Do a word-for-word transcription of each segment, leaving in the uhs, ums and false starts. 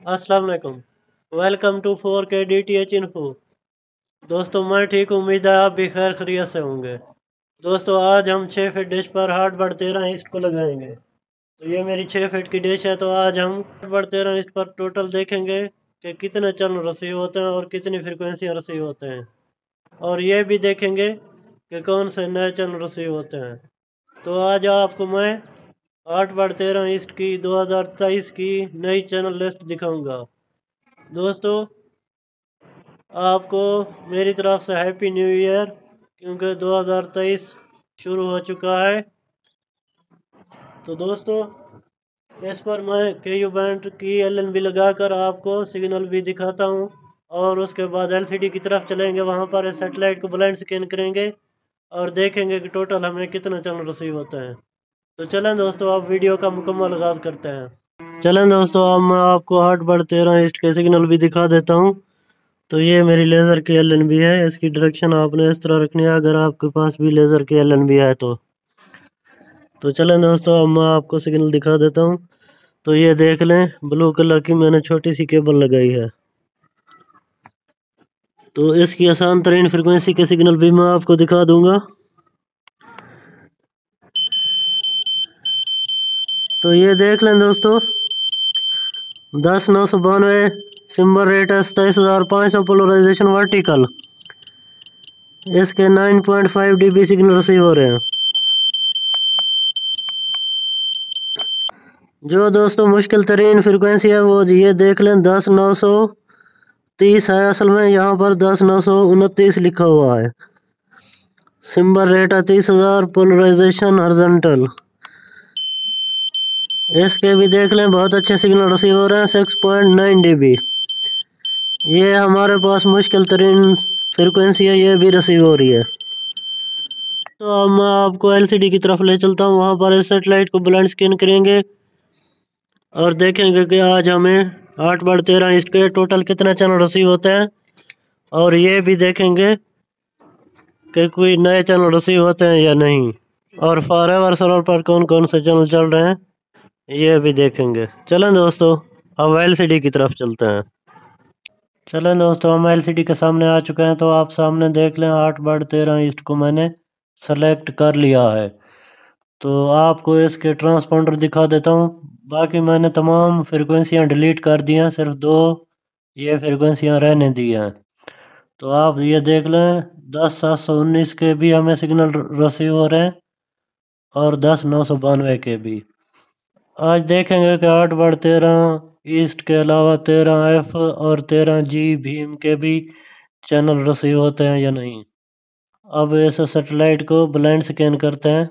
अस्सलाम वालेकुम। Welcome to four K D T H info. दोस्तों मैं ठीक हूँ, उम्मीद है आप भी खैर खैरियत से होंगे। दोस्तों आज हम छः फीट डिश पर हार्ट बढ़ तेरह इंच को लगाएंगे। तो ये मेरी छः फीट की डिश है। तो आज हम हार्ट बढ़ तेरह इंच पर टोटल देखेंगे कि कितने चैनल रिसीव होते हैं और कितनी फ्रिक्वेंसियाँ रिसीव होते हैं, और ये भी देखेंगे कि कौन से नए चैनल रिसीव होते हैं। तो आज आपको मैं आठ बार तेरह इंच की दो हज़ार तेईस की नई चैनल लिस्ट दिखाऊंगा। दोस्तों आपको मेरी तरफ से हैप्पी न्यू ईयर, क्योंकि दो हज़ार तेईस शुरू हो चुका है। तो दोस्तों इस पर मैं के यू बैंड की एल एन बी लगाकर आपको सिग्नल भी दिखाता हूँ, और उसके बाद एल सी डी की तरफ चलेंगे, वहाँ पर सेटेलाइट को ब्लाइंड स्कैन करेंगे और देखेंगे कि टोटल हमें कितना चैनल रिसीव होते हैं। तो चलें दोस्तों आप वीडियो का मुकम्मल आगाज़ करते हैं। चलें दोस्तों अब मैं आपको आठ बार तेरह इंच के सिग्नल भी दिखा देता हूँ। तो ये मेरी लेज़र की एल एन बी है। इसकी डायरेक्शन आपने इस तरह रखनी है अगर आपके पास भी लेज़र की एल एन बी है तो तो चलें दोस्तों अब मैं आपको सिग्नल दिखा देता हूँ। तो ये देख लें, ब्लू कलर की मैंने छोटी सी केबल लगाई है। तो इसकी आसान तरीन फ्रिक्वेंसी के सिग्नल भी मैं आपको दिखा दूंगा। तो ये देख लें दोस्तों, दस नौ सौ बानवे सिम्बल रेट है, सताईस हज़ार पाँच सौ पोलराइजेशन वर्टिकल। इसके nine point five D B signal receive हो रहे हैं। जो दोस्तों मुश्किल तरीन फ्रिक्वेंसी है वो ये देख लें, दस नौ सौ तीस है। असल में यहाँ पर दस नौ सौ उनतीस लिखा हुआ है। सिम्बल रेट है तीस हज़ार, पोलराइजेशन हॉरिजॉन्टल। इसके भी देख लें, बहुत अच्छे सिग्नल रिसीव हो रहे हैं, six point nine D B. ये हमारे पास मुश्किल तरीन फ्रिक्वेंसी है, ये भी रिसीव हो रही है। तो अब मैं आपको एल सी डी की तरफ ले चलता हूँ, वहाँ पर इस सेटेलाइट को ब्लाइंड स्कैन करेंगे और देखेंगे कि आज हमें आठ बार तेरह इंच के टोटल कितने चैनल रिसीव होते हैं, और ये भी देखेंगे कि कोई नए चैनल रिसीव होते हैं या नहीं, और फॉरएवर सर्वर पर कौन कौन से चैनल चल रहे हैं ये भी देखेंगे। चलें दोस्तों अब एल सी डी की तरफ चलते हैं। चलें दोस्तों हम एल सी डी के सामने आ चुके हैं। तो आप सामने देख लें, आठ बार तेरह इंच को मैंने सेलेक्ट कर लिया है। तो आपको इसके ट्रांसपोंडर दिखा देता हूँ। बाकी मैंने तमाम फ्रिक्वेंसियाँ डिलीट कर दी हैं, सिर्फ दो ये फ्रिक्वेंसियाँ रहने दी हैं। तो आप ये देख लें, दस सात सौ उन्नीस के भी हमें सिग्नल रिसीव हो रहे हैं और दस नौ सौ बानवे के भी। आज देखेंगे कि आठ बार तेरह ईस्ट के अलावा तेरह एफ और तेरह जी भीम के भी चैनल रिसीव होते हैं या नहीं। अब इस सेटेलाइट को ब्लाइंड स्कैन करते हैं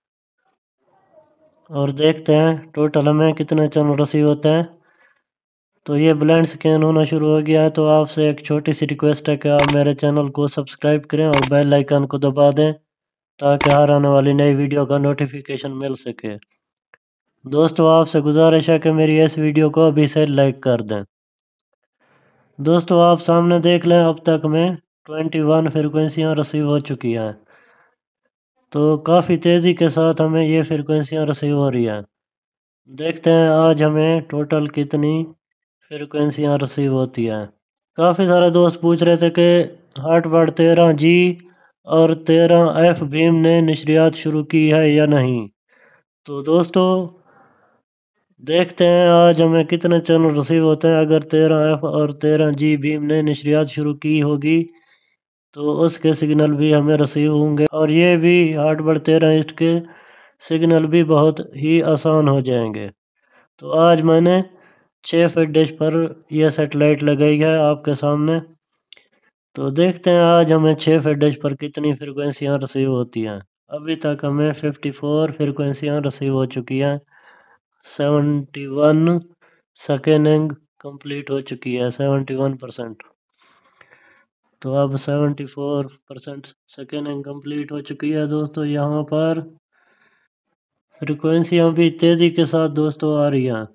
और देखते हैं टोटल हमें कितने चैनल रिसीव होते हैं। तो ये ब्लाइंड स्कैन होना शुरू हो गया है। तो आपसे एक छोटी सी रिक्वेस्ट है कि आप मेरे चैनल को सब्सक्राइब करें और बेल आइकन को दबा दें, ताकि हर आने वाली नई वीडियो का नोटिफिकेशन मिल सके। दोस्तों आपसे गुजारिश है कि मेरी इस वीडियो को अभी से लाइक कर दें। दोस्तों आप सामने देख लें, अब तक में इक्कीस फ्रिक्वेंसियाँ रिसीव हो चुकी हैं। तो काफ़ी तेज़ी के साथ हमें ये फ्रिक्वेंसियाँ रिसीव हो रही हैं। देखते हैं आज हमें टोटल कितनी फ्रिक्वेंसियाँ रिसीव होती हैं। काफ़ी सारे दोस्त पूछ रहे थे कि हार्ट बार तेरह जी और तेरह एफ भीम ने नशरियात शुरू की है या नहीं। तो दोस्तों देखते हैं आज हमें कितने चैनल रिसीव होते हैं। अगर तेरह एफ और तेरह जी भीम ने नशरियात शुरू की होगी तो उसके सिग्नल भी हमें रिसीव होंगे, और ये भी हार्ट बार तेरह इंच के सिग्नल भी बहुत ही आसान हो जाएंगे। तो आज मैंने छः फीट डिश पर यह सेटेलाइट लगाई है आपके सामने। तो देखते हैं आज हमें छः फीट डिश पर कितनी फ्रिक्वेंसियाँ रिसीव होती हैं। अभी तक हमें चौवन फ्रिक्वेंसियाँ रिसीव हो चुकी हैं। इकहत्तर स्कैनिंग कंप्लीट हो चुकी है, इकहत्तर परसेंट। तो अब चौहत्तर परसेंट स्कैनिंग कंप्लीट हो चुकी है दोस्तों। यहाँ पर फ्रिक्वेंसियाँ भी तेज़ी के साथ दोस्तों आ रही हैं।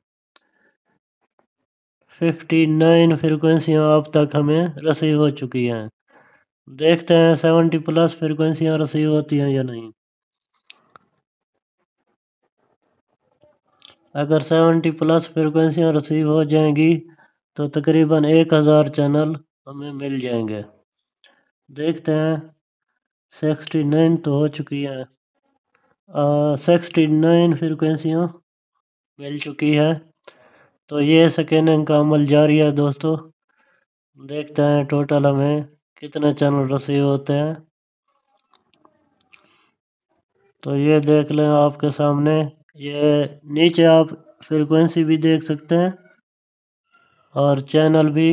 उनसठ फ्रिक्वेंसियाँ अब तक हमें रिसीव हो चुकी हैं। देखते हैं सत्तर प्लस फ्रिक्वेंसियाँ रिसीव होती हैं या नहीं। अगर सत्तर प्लस फ्रिक्वेंसियाँ रिसीव हो जाएंगी तो तकरीबन एक हज़ार चैनल हमें मिल जाएंगे। देखते हैं, सिक्सटी नाइन तो हो चुकी है, सिक्सटी नाइन फ्रिक्वेंसियाँ मिल चुकी है। तो ये स्कैनिंग का अमल जारी है दोस्तों। देखते हैं टोटल हमें कितने चैनल रिसीव होते हैं। तो ये देख लें आपके सामने, ये नीचे आप फ्रिक्वेंसी भी देख सकते हैं और चैनल भी।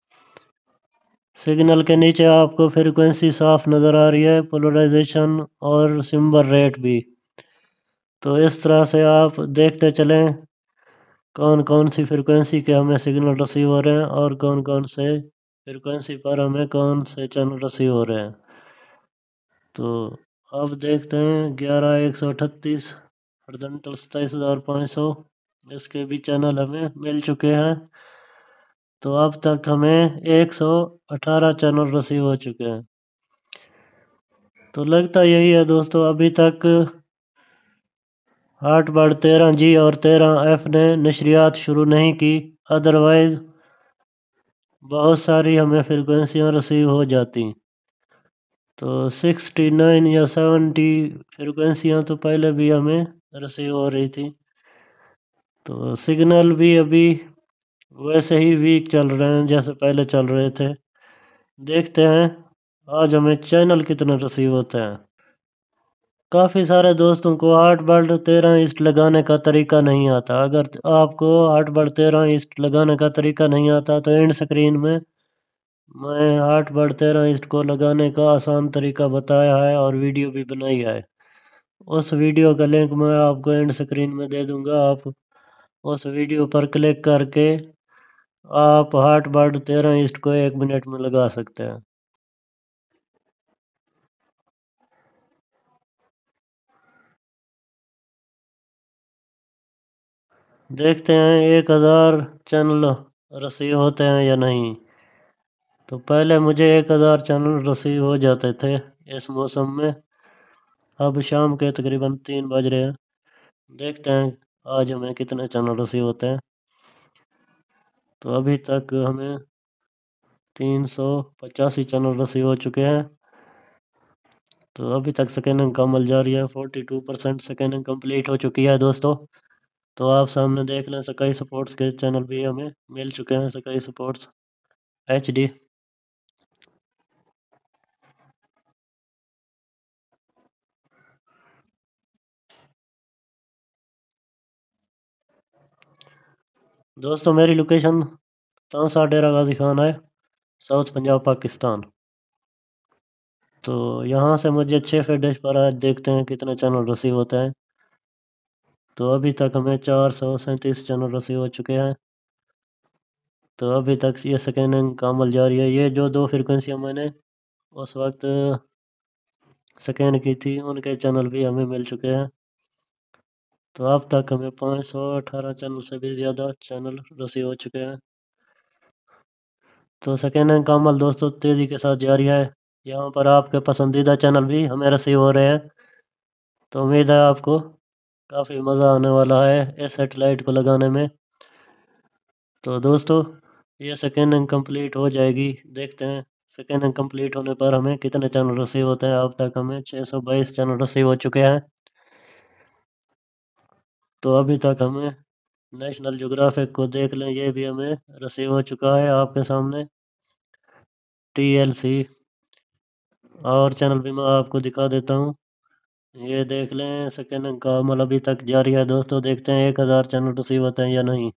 सिग्नल के नीचे आपको फ्रिक्वेंसी साफ नज़र आ रही है, पोलराइजेशन और सिंबल रेट भी। तो इस तरह से आप देखते चलें कौन कौन सी फ्रिक्वेंसी के हमें सिग्नल रिसीव हो रहे हैं और कौन कौन से फ्रिक्वेंसी पर हमें कौन से चैनल रिसीव हो रहे हैं। तो अब देखते हैं ग्यारह एक सौ अठतीस हॉरिजॉन्टल सत्ताईस हज़ार पाँच सौ इसके भी चैनल हमें मिल चुके हैं। तो अब तक हमें एक सौ अठारह चैनल रिसीव हो चुके हैं। तो लगता यही है दोस्तों, अभी तक आठ बार तेरह जी और तेरह एफ ने नशरियात शुरू नहीं की, अदरवाइज बहुत सारी हमें फ्रिक्वेंसियाँ रिसीव हो जाती। तो सिक्सटी नाइन या सेवेंटी फ्रिक्वेंसियाँ तो पहले भी हमें रिसीव हो रही थी। तो सिग्नल भी अभी वैसे ही वीक चल रहे हैं जैसे पहले चल रहे थे। देखते हैं आज हमें चैनल कितने रिसीव होते हैं। काफ़ी सारे दोस्तों को आठ बल्ट तेरह ईस्ट लगाने का तरीका नहीं आता। अगर आपको आठ बल्ट तेरह ईस्ट लगाने का तरीका नहीं आता तो एंड स्क्रीन में मैं आठ बल्ट तेरह ईस्ट को लगाने का आसान तरीका बताया है और वीडियो भी बनाई है। उस वीडियो का लिंक मैं आपको एंड स्क्रीन में दे दूंगा। आप उस वीडियो पर क्लिक करके आप आठ बल्ट तेरह ईस्ट को एक मिनट में लगा सकते हैं। देखते हैं एक हज़ार चैनल रिसीव होते हैं या नहीं। तो पहले मुझे एक हज़ार चैनल रिसीव हो जाते थे इस मौसम में। अब शाम के तकरीबन तीन बज रहे हैं। देखते हैं आज हमें कितने चैनल रिसीव होते हैं। तो अभी तक हमें तीन सौ पचासी चैनल रिसीव हो चुके हैं। तो अभी तक स्कैनिंग का अमल जारी है। Forty two percent scanning complete हो चुकी है दोस्तों। तो आप सामने देख लें स्काई स्पोर्ट्स के चैनल भी हमें मिल चुके हैं, स्काई स्पोर्ट्स एच डी। दोस्तों मेरी लोकेशन तांसा डेरा गाजी खान है, साउथ पंजाब पाकिस्तान। तो यहाँ से मुझे छः फीट पर आज देखते हैं कितने चैनल रिसीव होते हैं। तो अभी तक हमें चार सौ सैंतीस चैनल रिसीव हो चुके हैं। तो अभी तक ये स्कैनिंग का अमल जारी है। ये जो दो फ्रिक्वेंसियाँ मैंने उस वक्त स्कैन की थी उनके चैनल भी हमें मिल चुके हैं। तो अब तक हमें पाँच सौ अठारह चैनल से भी ज़्यादा चैनल रिसीव हो चुके हैं। तो स्कैनिंग का अमल दोस्तों तेज़ी के साथ जारी है। यहाँ पर आपके पसंदीदा चैनल भी हमें रिसीव हो रहे हैं। तो उम्मीद है आपको काफ़ी मज़ा आने वाला है इस सेटेलाइट को लगाने में। तो दोस्तों ये स्कैनिंग कंप्लीट हो जाएगी। देखते हैं स्कैनिंग कंप्लीट होने पर हमें कितने चैनल रिसीव होते हैं। अब तक हमें छः सौ बाईस चैनल रिसीव हो चुके हैं। तो अभी तक हमें नेशनल ज्योग्राफिक को देख लें, ये भी हमें रिसीव हो चुका है आपके सामने। टी एल सी और चैनल भी मैं आपको दिखा देता हूँ। ये देख लें स्कैनिंग का अमल अभी तक जारी है दोस्तों। देखते हैं एक हज़ार चैनल रिसीव होते हैं या नहीं।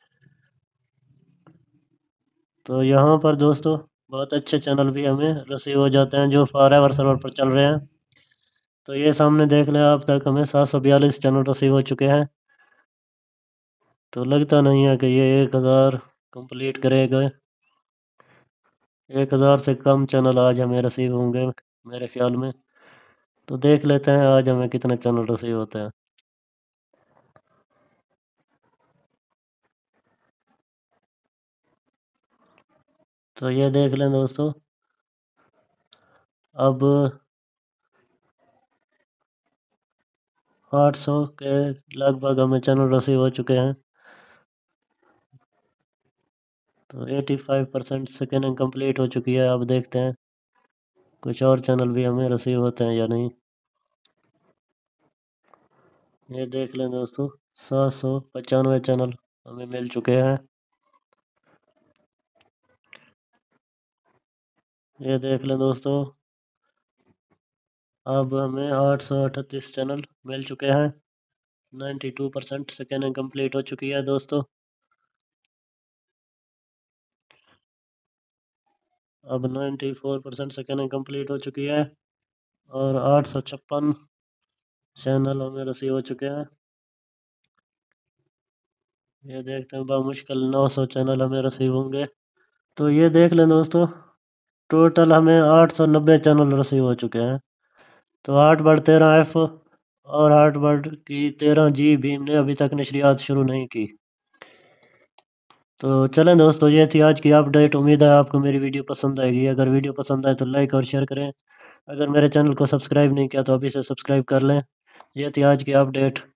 तो यहाँ पर दोस्तों बहुत अच्छे चैनल भी हमें रिसीव हो जाते हैं जो फॉर एवर सर्वर पर चल रहे हैं। तो ये सामने देख लें आप तक हमें सात सौ बयालीस चैनल रिसीव हो चुके हैं। तो लगता नहीं है कि ये एक हज़ार कंप्लीट करेगा। एक हज़ार से कम चैनल आज हमें रिसीव होंगे मेरे ख्याल में। तो देख लेते हैं आज हमें कितने चैनल रिसीव होते हैं। तो ये देख लें दोस्तों, अब आठ सौ के लगभग हमें चैनल रिसीव हो चुके हैं। तो eighty five percent scanning complete हो चुकी है। अब देखते हैं कुछ और चैनल भी हमें रिसीव होते हैं या नहीं। ये देख लें दोस्तों, सात सौ पचानवे चैनल हमें मिल चुके हैं। ये देख लें दोस्तों, अब हमें आठ सौ अड़तीस चैनल मिल चुके हैं। Ninety two percent scanning complete हो चुकी है दोस्तों। अब ninety four percent scanning complete हो चुकी है और आठ सौ छप्पन चैनल हमें रिसीव हो चुके हैं। ये देखते हैं बामुश्किल नौ सौ चैनल हमें रिसीव होंगे। तो ये देख लें दोस्तों, टोटल हमें आठ सौ नब्बे चैनल रिसीव हो चुके हैं। तो आठ बार तेरह एफ और आठ बार की तेरह जी भीम ने अभी तक नशरियात शुरू नहीं की। तो चलें दोस्तों, ये थी आज की अपडेट। उम्मीद है आपको मेरी वीडियो पसंद आएगी। अगर वीडियो पसंद आए तो लाइक और शेयर करें। अगर मेरे चैनल को सब्सक्राइब नहीं किया तो अभी से सब्सक्राइब कर लें। ये थी आज की अपडेट।